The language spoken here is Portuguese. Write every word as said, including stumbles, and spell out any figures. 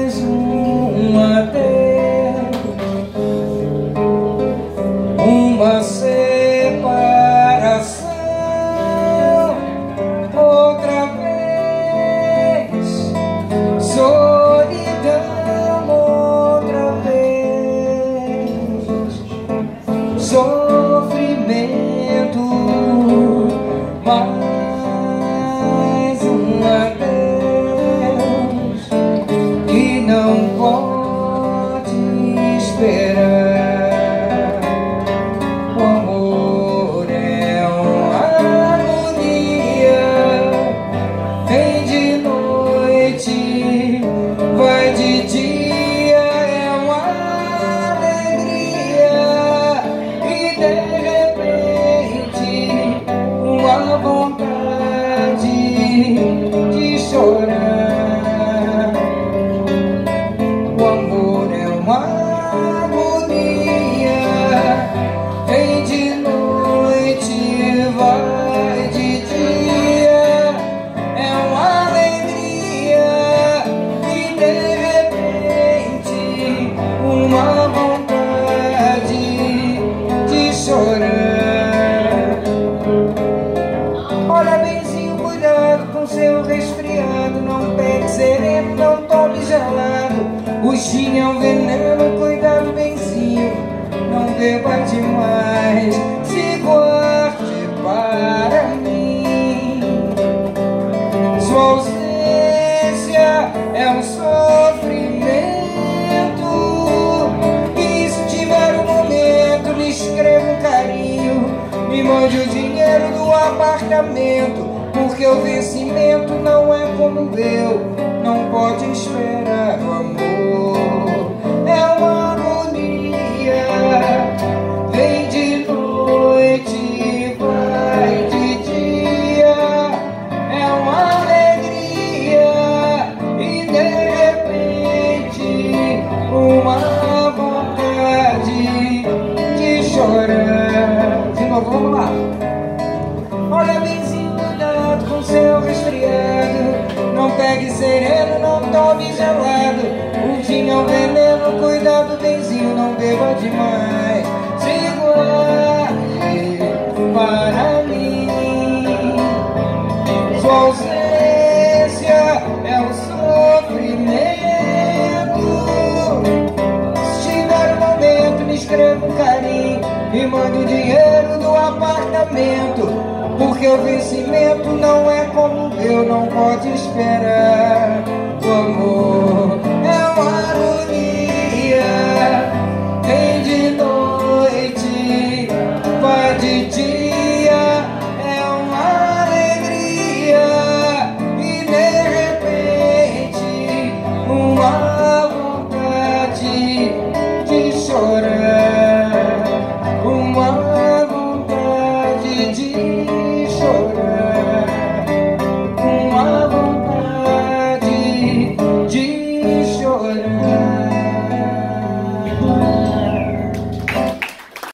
mais um adeus, uma separação, outra vez solidão, outra vez sofrimento, mais um adeus que não pode esperar. O amor é uma agonia, vem de noite, vai de dia, é uma alegria e de repente uma vontade de chorar. O amor é uma agonia, vem de noite, vai de dia, é uma alegria e de repente uma vontade de chorar. Olha benzinho, cuidado com seu resfriado, não pegue sereno, não tome gelado. O gin é um veneno, cuidado benzinho, não beba demais, se guarde para mim. Sua ausência é um sofrimento, e se tiver um momento, me escreva um carinho, me mande o dinheiro do apartamento, porque o vencimento não é como o meu, não pode esperar. O amor é uma agonia, vem de noite, vai de dia, é uma alegria e de repente uma vontade de chorar. De novo, vamos lá. Olha benzinho, cuidado com seu resfriado, não pegue sereno, não tome gelado. O gin é um veneno, cuidado benzinho, não beba demais, se guarde para mim. Sua ausência é um sofrimento, se tiver um momento, me escreva um carinho, me mande o dinheiro do apartamento, porque o vencimento não é como o meu, não pode esperar.